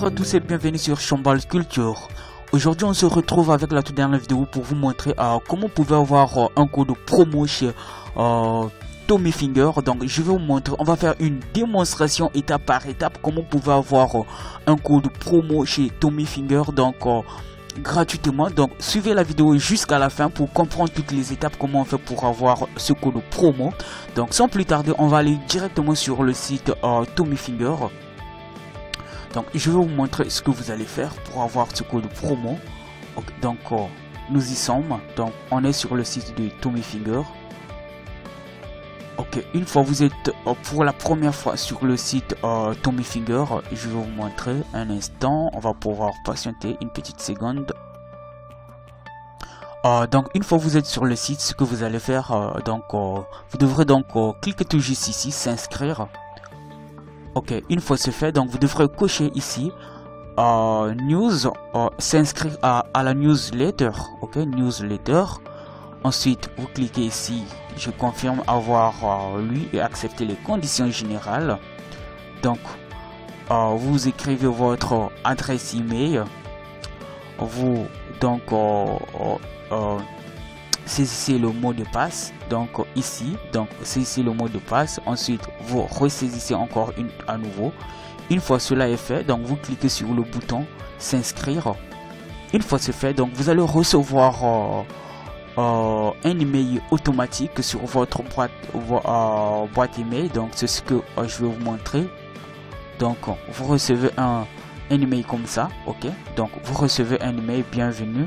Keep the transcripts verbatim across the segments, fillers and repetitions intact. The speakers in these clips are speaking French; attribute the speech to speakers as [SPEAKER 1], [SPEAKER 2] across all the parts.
[SPEAKER 1] à tous et bienvenue sur Chambal Culture. Aujourd'hui on se retrouve avec la toute dernière vidéo pour vous montrer euh, comment vous pouvez avoir euh, un code promo chez euh, Tommy Finger. Donc je vais vous montrer, on va faire une démonstration étape par étape comment vous pouvez avoir euh, un code promo chez Tommy Finger. Donc euh, gratuitement. Donc suivez la vidéo jusqu'à la fin pour comprendre toutes les étapes, comment on fait pour avoir ce code promo. Donc sans plus tarder, on va aller directement sur le site euh, Tommy Finger. Donc je vais vous montrer ce que vous allez faire pour avoir ce code promo. Okay, donc euh, nous y sommes. Donc on est sur le site de Tommy Finger. Ok, une fois vous êtes euh, pour la première fois sur le site euh, Tommy Finger, je vais vous montrer un instant. On va pouvoir patienter une petite seconde. Euh, donc une fois vous êtes sur le site, ce que vous allez faire, euh, donc euh, vous devrez donc euh, cliquer tout juste ici, s'inscrire. Ok, une fois c'est fait, donc vous devrez cocher ici euh, news, euh, s'inscrire à, à la newsletter. Ok, newsletter. Ensuite vous cliquez ici, je confirme avoir euh, lu et accepter les conditions générales. Donc euh, vous écrivez votre adresse email, vous donc euh, euh, saisissez le mot de passe, donc ici, donc saisissez le mot de passe. Ensuite vous ressaisissez encore une à nouveau. Une fois cela est fait, donc vous cliquez sur le bouton s'inscrire. Une fois c'est fait, donc vous allez recevoir euh, euh, un email automatique sur votre boîte euh, boîte email. Donc c'est ce que euh, je vais vous montrer. Donc vous recevez un, un email comme ça. Ok, donc vous recevez un email: bienvenue.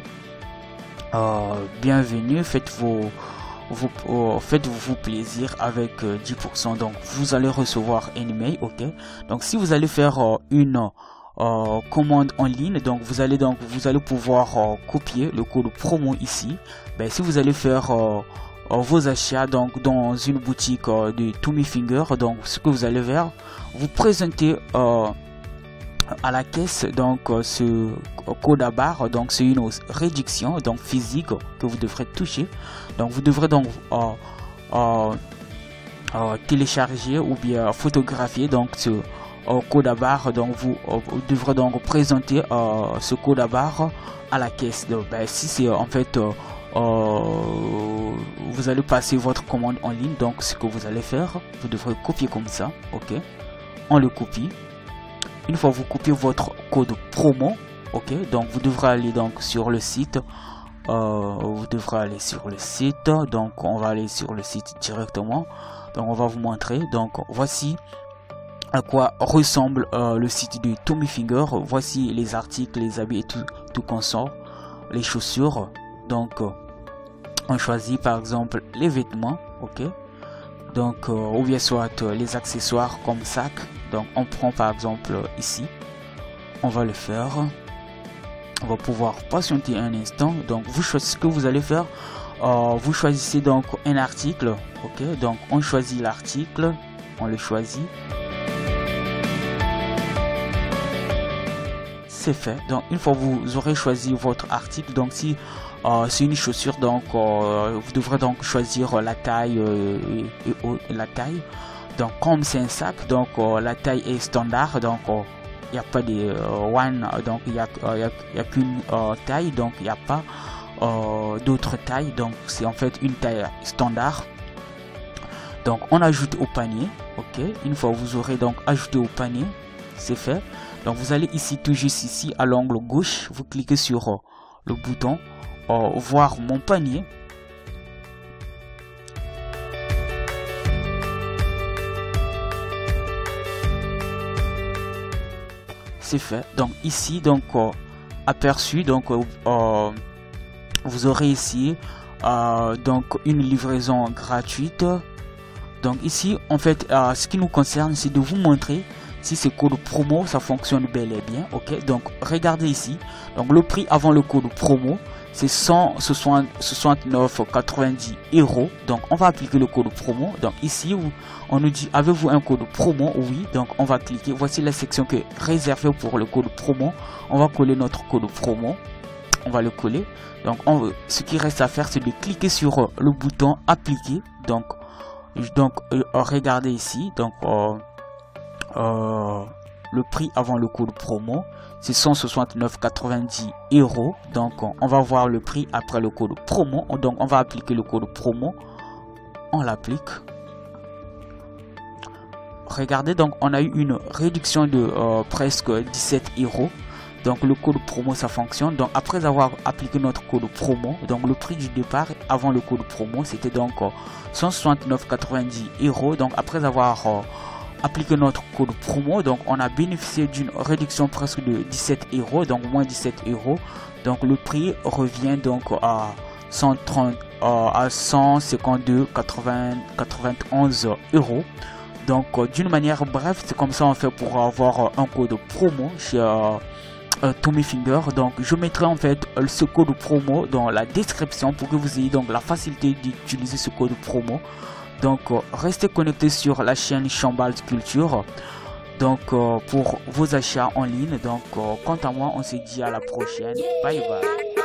[SPEAKER 1] Euh, bienvenue, faites vos, vos euh, faites-vous plaisir avec euh, dix pour cent. Donc vous allez recevoir un email. Ok, donc si vous allez faire euh, une euh, commande en ligne, donc vous allez donc vous allez pouvoir euh, copier le code promo ici. Ben, si vous allez faire euh, euh, vos achats donc dans une boutique euh, de Tommy Finger, donc ce que vous allez faire, vous présentez euh, à la caisse donc euh, ce code à barre. Donc c'est une réduction donc physique que vous devrez toucher. Donc vous devrez donc euh, euh, euh, télécharger ou bien photographier donc ce euh, code à barre. Donc vous, euh, vous devrez donc présenter euh, ce code à barre à la caisse. Donc, ben, si c'est en fait euh, euh, vous allez passer votre commande en ligne, donc ce que vous allez faire, vous devrez copier comme ça. Ok, on le copie. Une fois vous copiez votre code promo, ok, donc vous devrez aller donc sur le site. Euh, vous devrez aller sur le site. Donc on va aller sur le site directement. Donc on va vous montrer. Donc voici à quoi ressemble euh, le site de Tommy Finger. Voici les articles, les habits et tout, tout consort, les chaussures. Donc euh, on choisit par exemple les vêtements, ok. Donc euh, ou bien soit euh, les accessoires comme sac. Donc on prend par exemple euh, ici, on va le faire. On va pouvoir patienter un instant. Donc vous choisissez ce que vous allez faire. Euh, vous choisissez donc un article, ok. Donc on choisit l'article, on le choisit. C'est fait. Donc une fois vous aurez choisi votre article, donc si euh, c'est une chaussure, donc euh, vous devrez donc choisir la taille euh, et, et, et la taille. Donc comme c'est un sac, donc euh, la taille est standard, donc il euh, n'y a pas de euh, one, donc il n'y a, euh, a, a qu'une euh, taille, donc il n'y a pas euh, d'autres tailles, donc c'est en fait une taille standard. Donc on ajoute au panier, ok. Une fois vous aurez donc ajouté au panier, c'est fait. Donc vous allez ici, tout juste ici à l'angle gauche, vous cliquez sur euh, le bouton euh, voir mon panier. C'est fait. Donc ici donc euh, aperçu, donc euh, euh, vous aurez ici euh, donc une livraison gratuite. Donc ici en fait euh, ce qui nous concerne, c'est de vous montrer si ce code promo ça fonctionne bel et bien. Ok, donc regardez ici, donc le prix avant le code promo c'est cent soixante-neuf virgule quatre-vingt-dix euros. Donc on va appliquer le code promo. Donc ici où on nous dit avez-vous un code promo? Oui, donc on va cliquer. Voici la section qui est réservée pour le code promo. On va coller notre code promo, on va le coller. Donc on, ce qui reste à faire, c'est de cliquer sur le bouton appliquer. Donc donc euh, regardez ici, donc euh, euh, le prix avant le code promo, c'est cent soixante-neuf virgule quatre-vingt-dix euros. Donc on va voir le prix après le code promo. Donc on va appliquer le code promo. On l'applique. Regardez, donc on a eu une réduction de euh, presque dix-sept euros. Donc le code promo ça fonctionne. Donc après avoir appliqué notre code promo, donc le prix du départ avant le code promo c'était donc euh, cent soixante-neuf virgule quatre-vingt-dix euros. Donc après avoir euh, appliqué notre code promo, donc on a bénéficié d'une réduction presque de dix-sept euros, donc moins dix-sept euros. Donc le prix revient donc à cent trente euh, à cent cinquante-deux virgule quatre-vingt-onze euros. Donc euh, d'une manière bref, c'est comme ça on fait pour avoir euh, un code promo chez euh, euh, Tommy Finger. Donc je mettrai en fait euh, ce code promo dans la description pour que vous ayez donc la facilité d'utiliser ce code promo. Donc euh, restez connectés sur la chaîne Chambal Culture donc euh, pour vos achats en ligne. Donc euh, quant à moi, on se dit à la prochaine. Bye bye.